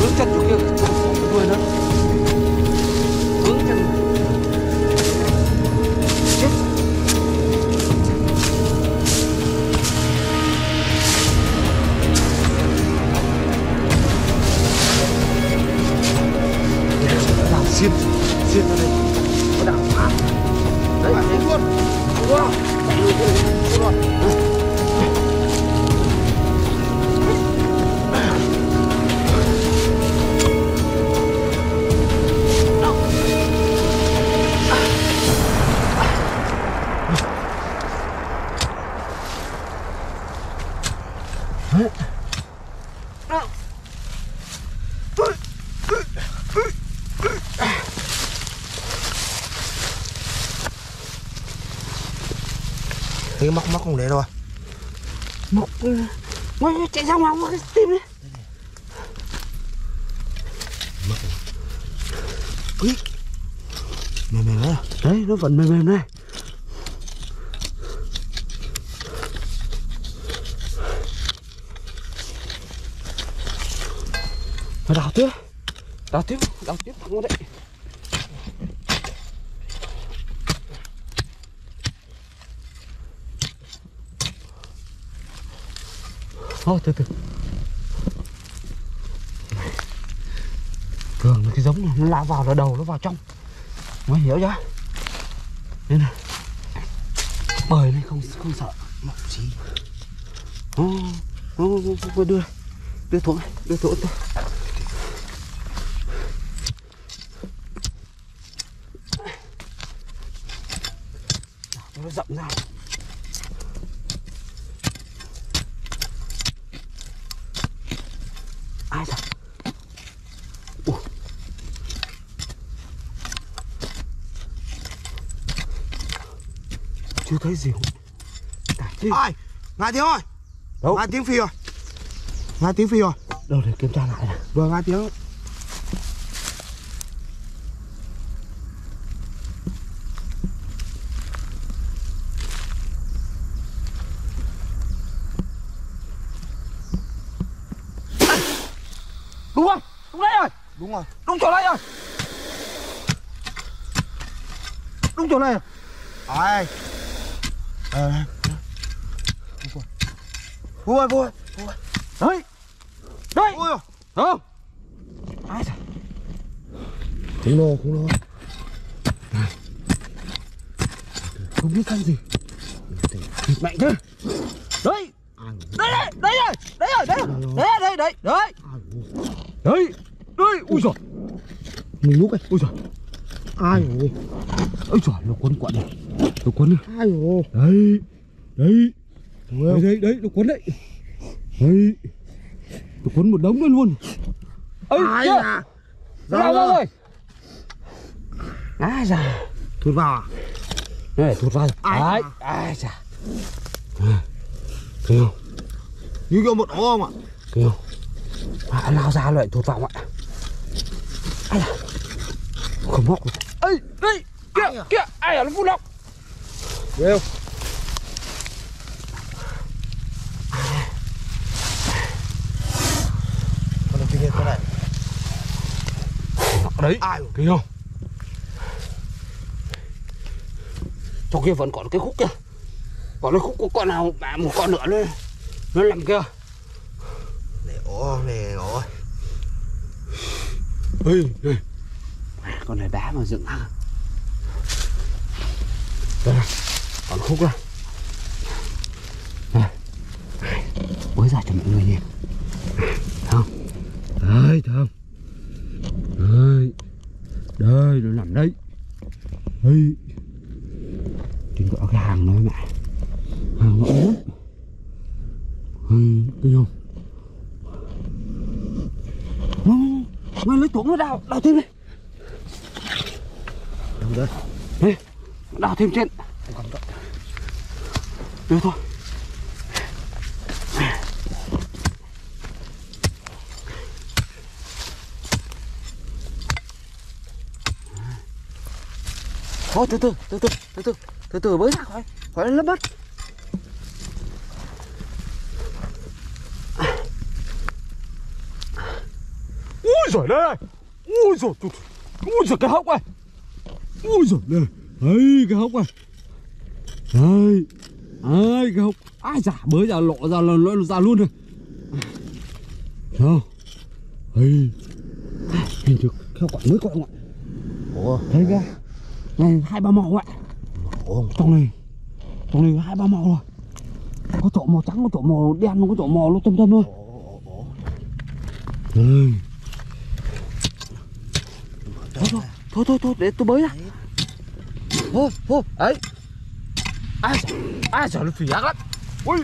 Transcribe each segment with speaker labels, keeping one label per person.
Speaker 1: Hướng chân chỗ kia đuôi nữa. Hướng chân. Chết. Đào xiên ra đây. Có đào phá. Đấy, đúng luôn. Đúng luôn. Đúng luôn.
Speaker 2: Cái móc không để đâu à?
Speaker 1: Móc ngoài chạy ra ngoài cái tìm đi.
Speaker 2: Úi, mềm đấy.
Speaker 1: Đấy, nó vẫn mềm này. Phải đào tiếp thẳng vào đấy. Thôi từ từ. Thường là cái giống này nó lao vào là đầu nó vào trong, mới hiểu chưa? Nên là bời này không sợ mọc gì. Đưa thuốc tôi. Nó rộng ra. Ai rồi? Chưa thấy gì.
Speaker 2: Ai? Ngài tiếng ơi.
Speaker 1: Đâu?
Speaker 2: Ngài tiếng phi rồi. Đâu
Speaker 1: để kiểm tra lại nào.
Speaker 2: Vừa ngài tiếng.
Speaker 1: Đúng không? Đúng đấy rồi.
Speaker 2: Đúng rồi.
Speaker 1: Đúng chỗ này rồi. Đúng chỗ này.
Speaker 2: Ai? Vui.
Speaker 1: Đấy. Đấy.
Speaker 2: Ui.
Speaker 1: Không? Ai rồi?
Speaker 2: Khủng lồ.
Speaker 1: Không biết con gì. Mạnh thế. Đấy. Đấy. Ui giời.
Speaker 2: Mình lúc ấy.
Speaker 1: Ui giời.
Speaker 2: Ai rồi?
Speaker 1: Ôi giời, nó quấn này. Nó quấn này.
Speaker 2: Ai rồi?
Speaker 1: Đấy, nó quấn đấy. Đấy. Nó quấn một đống luôn.
Speaker 2: Ai à?
Speaker 1: Ra rồi. Ai da.
Speaker 2: Thụt vào à?
Speaker 1: Này, thụt vào.
Speaker 2: Ai
Speaker 1: da. Thấy không?
Speaker 2: Như kiểu một ổ không ạ?
Speaker 1: Thấy không? Lao ra lại thụt vào ạ. Ai da. Không móc được. Ê, đây. Kìa, ai à, nó phun lọc.
Speaker 2: Ghê không? Con này.
Speaker 1: Đấy,
Speaker 2: ai
Speaker 1: kìa không? Trong kia vẫn còn cái khúc kia. Còn cái khúc có con nào, một con nữa nó nằm kia.
Speaker 2: Này ổ.
Speaker 1: Ê. Con này đá mà dựng ha. Đây này, còn khúc đây. Này, bới ra cho mọi người nhìn. Thấy không? Đấy, thấy không? Đây, nó nằm đây. Đây. Trên gọi cái hàng nói mẹ. Hàng nó ốm. Thấy không? Mày lấy tuổng nó đào thêm đi.
Speaker 2: Đâu đây?
Speaker 1: Đây, đào thêm trên. Đưa thôi. Thôi từ từ bới ra khỏi lấp đất. Ui Ui giời đây. Ui giời. Ui giời cái hốc này. Ui giời đây. Ấy cái hốc này. Đây. Ấy cái hốc. Ai chả mới giờ lộ ra luôn rồi. Sao? Ấy. Hình như theo quả mới coi không ạ?
Speaker 2: Ủa,
Speaker 1: thấy kìa. Này 2-3 màu ạ.
Speaker 2: ủa,
Speaker 1: Trong này 2-3 màu rồi. Có chỗ màu trắng, có chỗ màu đen, có chỗ màu nó tôm thôi.
Speaker 2: ủa.
Speaker 1: Đây. Thôi để tôi bới ra. Thôi ấy. Ai sợ nó phỉ ác lắm. Ui.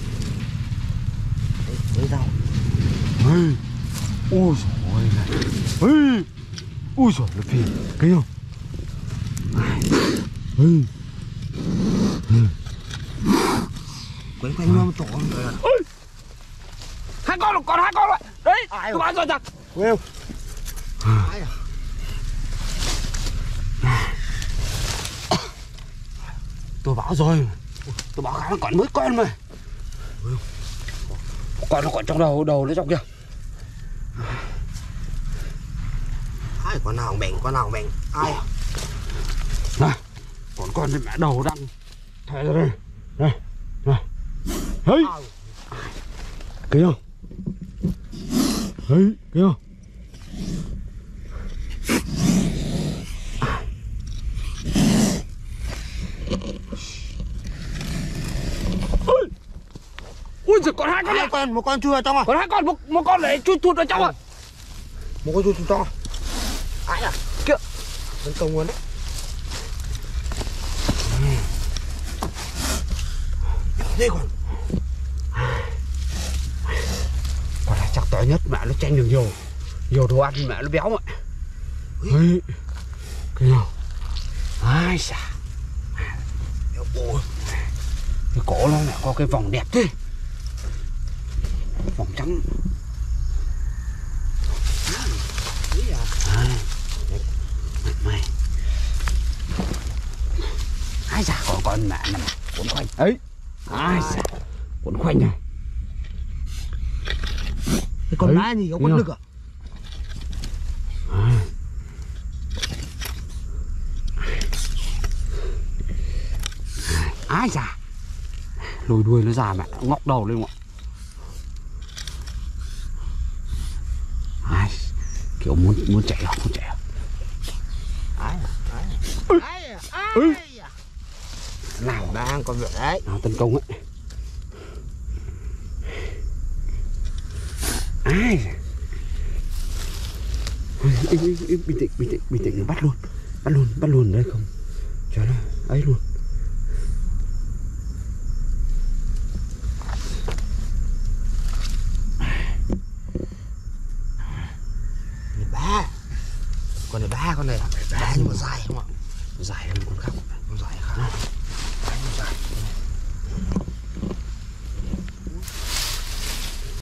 Speaker 2: Với rau.
Speaker 1: Ui. Ui giời này. Ui. Ui giời nó phỉ. Cái không? Ui.
Speaker 2: Quanh nó một chỗ rồi.
Speaker 1: Hai con rồi, còn 2 con rồi. Đấy, tôi bán rồi chắc.
Speaker 2: Well. Ai à?
Speaker 1: Tôi bảo rồi. Tôi bảo nó còn mới con mà. Con nó còn trong đầu nó trong kia.
Speaker 2: Ai con nào bệnh. Ai à?
Speaker 1: Này, còn con thì mẹ đầu đang thè ra đây. Này. Hey. Kìa không? Hey, kìa không? Ui giời, còn 2 con nữa.
Speaker 2: Một con chui vào trong à?
Speaker 1: Còn 2 con, một con để chui thụt vào trong à?
Speaker 2: Một con chui vào trong à? Ai à?
Speaker 1: Kìa.
Speaker 2: Tấn công luôn đấy. Đây còn.
Speaker 1: Con này chắc to nhất, mẹ nó tranh được nhiều đồ ăn, mẹ nó béo mà. Ui. Kìa không? Ai xà.
Speaker 2: Ủa.
Speaker 1: Cái cổ nó lại có cái vòng đẹp thế. Vòng trắng. Mày. Ai da, còn con mẹ nằm cuốn khoanh ấy. Ai da, cuốn khoanh này.
Speaker 2: Cái con má gì không có lực à?
Speaker 1: Ai da, lùi đuôi nó ra mẹ, ngóc đầu lên mọi. Ai, kiểu muốn chạy không, muốn chạy không.
Speaker 2: Ai à?
Speaker 1: Nào
Speaker 2: Đang còn việc đấy.
Speaker 1: nào tấn công ấy. Ai da. Bình tĩnh bắt luôn đấy không cho nó ấy luôn.
Speaker 2: Con này ba con này. Ba nhưng mà dài không ạ?
Speaker 1: Dài hơn con khác.